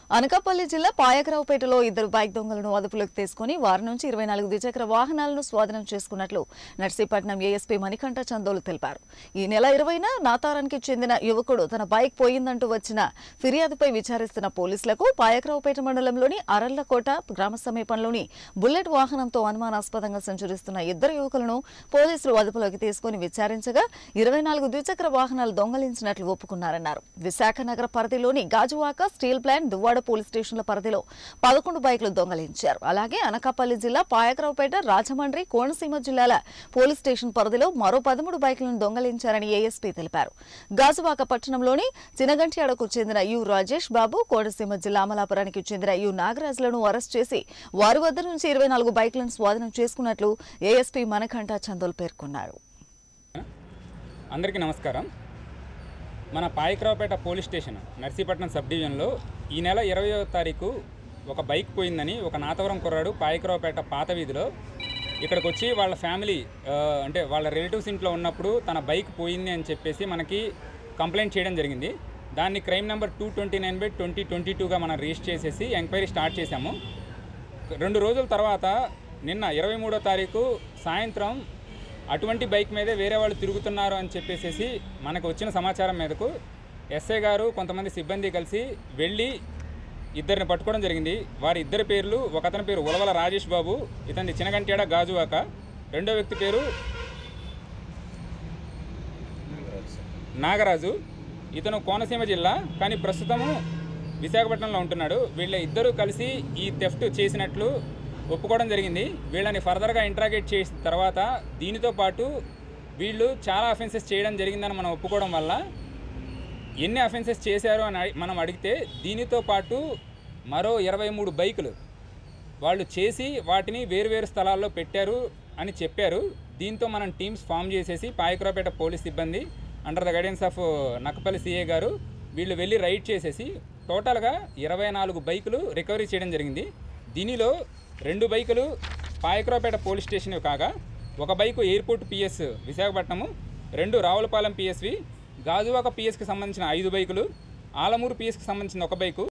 అనకాపల్లి జిల్లా పాయకరావుపేటలో ఇద్దరు బైక్ దొంగలను అదుపులోకి తీసుకుని వారి నుంచి 24 ద్విచక్ర వాహనాలను స్వాధీనం చేసుకున్నట్లు నర్సీపట్నం ఏఎస్పీ మణికంఠ చందోలు తెలిపారు. ఈ నెల 20న నాతారానికి చెందిన యువకుడు తన బైక్ పోయిందంటూ వచ్చిన ఫిర్యాదుపై విచారిస్తున్న పోలీసులకు పాయకరావుపేట మండలంలోని అరళ్లకోట గ్రామ సమీపంలోని బుల్లెట్ వాహనంతో అనుమానాస్పదంగా సంచరిస్తున్న ఇద్దరు యువకులను పోలీసులు అదుపులోకి తీసుకుని విచారించగా 24 ద్విచక్ర వాహనాలు దొంగలించినట్లు ఒప్పుకున్నారన్నారు. విశాఖ నగర పరిధిలోని Gajuwaka, steel plant, Duvvada police స్టేషన్ల పరిధిలో 11 బైకులు దొంగలించారు. అలాగే అనకాపల్లి జిల్లా పాయకరావుపేట, రాజమండ్రి, కోనసీమ జిల్లాల పోలీస్ స్టేషన్ పరిధిలో మరో 13 బైకులను దొంగలించారని ఏఎస్పీ తెలిపారు. గాజువాక పట్టణంలోని చినగంట్యాడకు చెందిన యు రాజేష్ బాబు, కోనసీమ జిల్లా అమలాపురానికి చెందిన యు నాగరాజులను అరెస్ట్ చేసి వారి వద్ద నుంచి 24 బైకులను స్వాధీనం చేసుకున్నట్లు ఏఎస్పీ మణికంఠ చందోల్ పేర్కొన్నారు. అందరికీ నమస్కారం. మన Payakaraopeta police station Narsipatnam sub డివిజన్లో ఈ నెల 20వ తారీఖు ఒక బైక్ పోయిందని ఒక నాతవరం కుర్రాడు పాయకరావుపేట పాత వీధిలో ఇక్కడికి వచ్చి వాళ్ళ ఫ్యామిలీ అంటే వాళ్ళ రిలేటివ్స్ ఇంట్లో ఉన్నప్పుడు తన బైక్ పోయింది అని చెప్పేసి మనకి కంప్లైంట్ చేయడం జరిగింది. దాన్ని క్రైమ్ నెంబర్ 229/2022గా మనం రిజిస్టర్ చేసేసి ఎంక్వైరీ స్టార్ట్ చేశాము. 2 రోజుల తర్వాత నిన్న 23వ తారీఖు సాయంత్రం అటువంటి బైక్ మీదే వేరే వాళ్ళు తిరుగుతున్నారు అని చెప్పేసి మనకు వచ్చిన సమాచారం మేరకు ఎస్ఐ గారు కొంతమంది సిబ్బంది కలిసి వెళ్ళి ఇద్దరిని పట్టుకోవడం జరిగింది. వారి ఇద్దరి పేర్లు, ఒకతని పేరు ఉలవల రాజేష్ బాబు, ఇతని చినగంట్యాడ గాజువాక, రెండో వ్యక్తి పేరు నాగరాజు, ఇతను కోనసీమ జిల్లా కానీ ప్రస్తుతము విశాఖపట్నంలో ఉంటున్నాడు. వీళ్ళ ఇద్దరు కలిసి ఈ థెఫ్ట్ చేసినట్లు ఒప్పుకోవడం జరిగింది. వీళ్ళని ఫర్దర్గా ఇంట్రాగేట్ చేసిన తర్వాత దీనితో పాటు వీళ్ళు చాలా అఫెన్సెస్ చేయడం జరిగిందని మనం ఒప్పుకోవడం వల్ల ఎన్ని అఫెన్సెస్ చేశారు అని మనం అడిగితే దీనితో పాటు మరో 23 బైకులు వాళ్ళు చేసి వాటిని వేరువేరు స్థలాల్లో పెట్టారు అని చెప్పారు. దీంతో మనం టీమ్స్ ఫామ్ చేసేసి పాయకరావుపేట పోలీస్ సిబ్బంది under the guidance of Nakkapalli CA గారు వీళ్ళు వెళ్ళి రైడ్ చేసేసి టోటల్గా 24 బైకులు రికవరీ చేయడం జరిగింది. దీనిలో 2 బైకులు పాయకరావుపేట పోలీస్ స్టేషన్ కాగా ఒక bike airport PS Visakhapatnam, 2 Ravulapalem పిఎస్వి, గాజువాక పిఎస్కి సంబంధించిన 5 బైకులు, ఆలమూరు పిఎస్కి సంబంధించిన 1 బైకు,